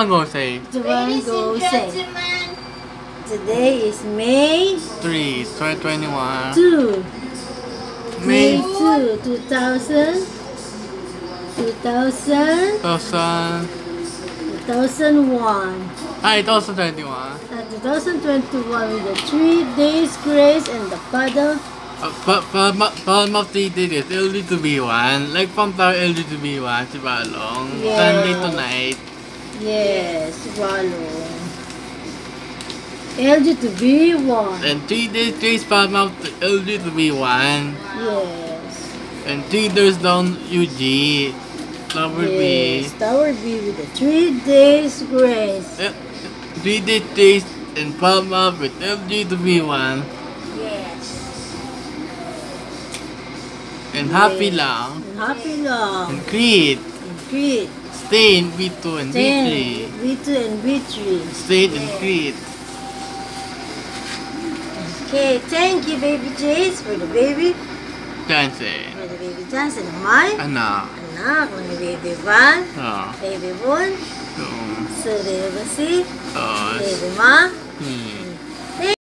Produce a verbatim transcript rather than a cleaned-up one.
Go say. One go say. Today is May three, twenty twenty-one. two. May May two, two thousand. two thousand. Thousand. two thousand one. Ay, twenty twenty-one. Uh, two thousand twenty-one with the three days grace and the paddle. Uh, but but but of three days L G to B one. Like from Tower L G to B one, si Balong. Yeah. Sunday to night. Yes, Walong. L G to B one. And three days grace from of L G to B one. Yes. And three days down U G. Tower Yes, B. Tower B with the three days grace. Uh, three days grace and from up with L G to B one. Yes. And happy Yes. lang. And happy long. And create. And create. Stay in B two and B three. ten, B two and B three. Stay and create. Okay, thank you, baby Jace, for the baby. Chance. For the baby Johnson and my Anak. anak, mga baby Van, Oh. baby Boon, Oo. so baby Basi, Oh. baby Ma, Hmm.